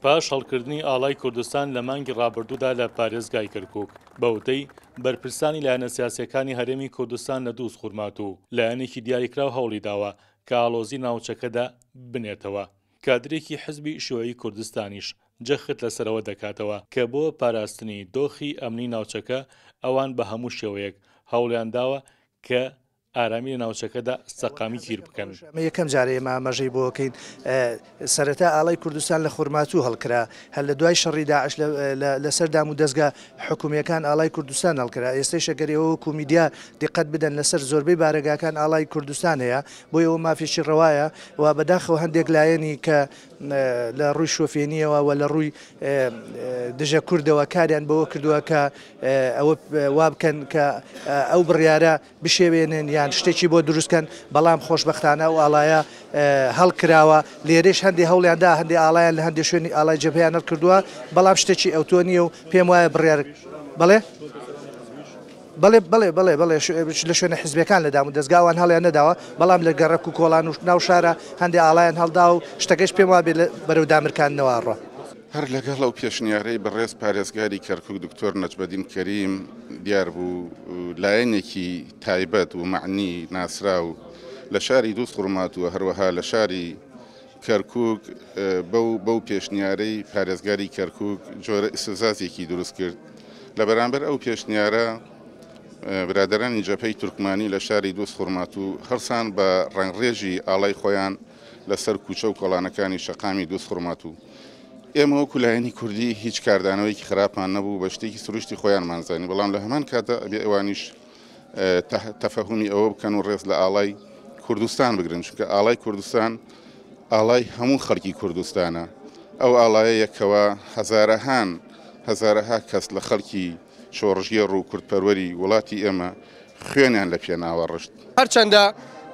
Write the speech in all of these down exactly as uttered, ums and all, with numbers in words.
پاش هەڵکردنی ئاڵای کوردستان لە مانگی ڕابردوودا لە پارێزگای کەرکووک بەوتەی بەرپرسانی لایەنە سیاسیەکانی هەرێمی کوردستان لە دووس خورمات و لایەنێکی دیاریکراو هەوڵی داوە کە ئاڵۆزی ناوچەکەدا بنێتەوە. کادرێکی حزبی شیوعی کوردستانیش جەخت لەسەرەوە دەکاتەوە کە بۆ پاراستنی دۆخی ئەمنی ناوچەکە ئەوان بە هەموو شێوەیەک هەوڵیان داوە کە ئارامی لە ناوچەکەدا سەقامی گیر بکەن. یەکەم جارێ ئێمە ئاماژەی بۆ بکەین سەرەتا ئاڵای کوردستان لە خورماتوو هەڵکرا هەر لە دوای شەڕی داعش لەسەر دام و دەستگا حکوومیەکان ئاڵای کوردستان هەڵکرا. ئێستەی شەگەریەوە وەکو میدیا دقت بدەن لەسەر زۆربەی بارەگاکان ئاڵای کوردستان هەیە بۆی ئەوە مافێکی ڕەوایە و بەداخەوە هەندێک لایەنی کە لە ڕووی شۆفێنیەوە و لە ڕووی دژە کوردەوە کاریان بەوە کردووە کە ئەوە وا بکەن کە ئەو بڕیارە بشێوێنن یان شتێکی بۆ دروستکەن بەڵام خۆشبەختانە و ئاڵایە هەڵکراوە. لێرەش هەندێک هەوڵیاندا هەندێک ئاڵایان لە هەندێک شوێنی ئاڵای جەبهەیان هەڵکردووە بەڵام شتێکی ئەوتۆ نییە و پێم وایە بڕیار بڵێ بڵێ بڵێ بڵێ بڵێ لە شوێنە حزبەکان لە دام و دەستگاوان هەڵیان نەداوە بەڵام لە گەڕک و کۆڵان و ناو شارە هەندێک ئاڵایان هەڵدا و شتەکەش پێم وابێ بەرەو دامرکانەوە ڕۆ. هەر لەگەڵ ئەو پێشنیارەی بەڕێز پارێزگاری کەرکووک دکتۆر نەجمەدین کەریم دیار بوو لایەنێکی تایبەت و معنی ناسرا و لە شاری دووس خورمات و هەروەها لە شاری کەرکووک بەو پێشنیارەی پارێزگاری کەرکووک جۆرە ئیسزازێکی دروست کرد. لە بەرامبەر ئەو پێشنیارە برادرانی جەبهەی تورکمانی لە شاری دووس خورمات و هەرسان بە ڕنگڕێژی ئاڵای خۆیان لەسەر کوچە و کۆڵانەکانی شەقامی دووس خورمات و ئێمە وەکو لایەنی کوردی هیچ کاردانەوەیکی خراپمان نەبوو بە شتێکی سروشتی خۆیان مانزانی بەڵام لە هەمان کاتە ئەبێ ئەوانیش تەفەهومی ئەوە بکەن و ڕێز لە ئاڵای کوردستان بگرن چونکە ئاڵای کوردستان ئاڵای هەموو خەڵکی کوردستانە. ئەو ئاڵایە یەکەوە هەزارەهان هەزارەها کەس لە خەڵکی شۆڕژیە ڕوو کوردپەروەری وڵاتی ئێمە خوێنیان لە پێناوە ڕشت. هەرچەندە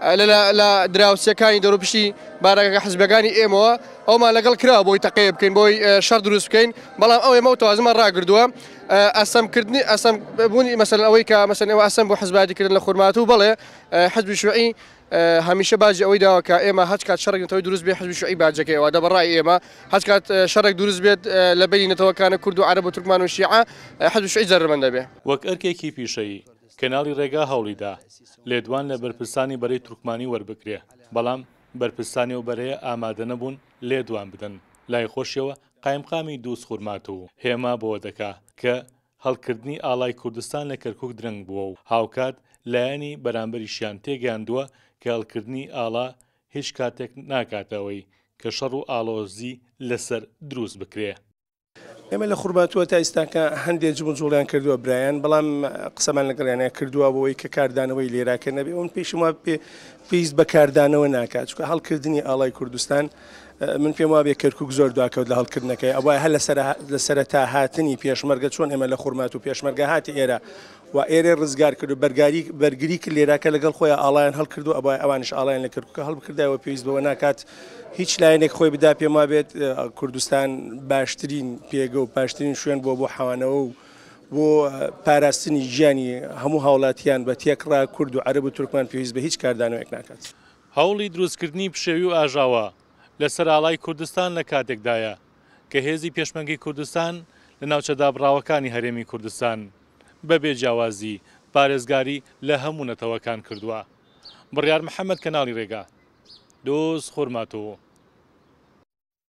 لە دراوسەکانی دەوروپشتی بارەکە حزبەکانی ئێمەوە ئەومان لەگەڵ کرا بۆی تەقێ بکەین بۆی شەڕ دروست بکەین بەڵام ئەو ئێمە تەوازنمان ڕاگردووە ئەسەمکردنی ئەسەم بوونی مەسەن ئەوەی کە مەسەن ئێوە ئەسەم بۆ حزباتیکردن لە خورماتوو بڵێ حزبی شیوعی هەمیشە باجی ئەوەی داوە کە ئێمە هەچ کات شەڕێک نەتەوەی دروست بێت حزبی شیوعی باجەکەیەوە دەبڕای ئێمە هەچ کات شەڕێک دروست بێت لە بینی نەتەوەکانە کورد و عەرەب و تورکمان و شیعە حزبی شیوعی زەرمەند دەبێت. وەک ئەرکێکی پیشەیی کەناڵی ڕێگا هەوڵیدا لێدوان لە بەرپرسانی بەرەی تورکمانی وەربکرێ بەڵام بەرپرسانی و بەرەیە ئامادە نەبوون لێدوان بدەن. لای خۆشیەوە قایمقامی دووس خورمات و هێما بۆ دەکا کە هەڵکردنی ئاڵای کوردستان لە کەرکووک درەنگ بووە و هاوکات لایەنی بەرامبەریشیان تێگەاندووە کە هەڵکردنی ئاڵا هیچ کاتێک ناکاتەوەی کە شەڕ و ئاڵۆزی لەسەر دروست بکرێ. ئێمە لە خورماتووە تا ئێستاکە هەندێک جوڵ جوڵیان کردووە برایان بەڵام قسەمان لەگەڵیانە کردووە بۆەوەی کە کاردانەوەی لێراکە نەبێ ئەوم پێشم وە پێویست بە کاردانەوە ناکات چونکە هەڵکردنی ئاڵای کوردستان من پێم وابێ کەرکووک زۆر دواکەوت لە هەڵکردنەکەی ئەوە هەر لە سەرەتا هاتنی پێشمەرگە چۆن ئێمە لە خورمات و پێشمەرگە هاتی ئێرە و ئێرە ڕزگار کرد و بەرگاری بەرگری کرد لێراکە لەگەڵ خۆیان ئاڵایان هەڵکردو ئەوە ئەوانش ئاڵایان لە کەرکووکە هەڵبکردایەوە پێویست بەوە ناکات هیچ لایەنێک خۆی بدا پێم وابێت کوردستان باشترین پێگە و باشترین شوێن بۆ بۆ حەوانەوە و بۆ پاراستنی ژیانی هەموو هاوڵاتیان بە تێکڕا کورد و عەرەب و تورکمان پێویست بە هیچ کاردانەوەیەک ناکات. هەوڵی دروستکردنی پشێوی و ئاژاوە لەسەر ئاڵای کوردستان لە کاتێکدایە کە هێزی پێشمەرگی کوردستان لە ناوچەدابڕاوەکانی هەرێمی کوردستان بەبێ جیاوازی پارێزگاری لە هەموو نەتەوەکان کردووە. بڕیار محەممەد کەناڵی ڕێگا دۆز خورماتەوە.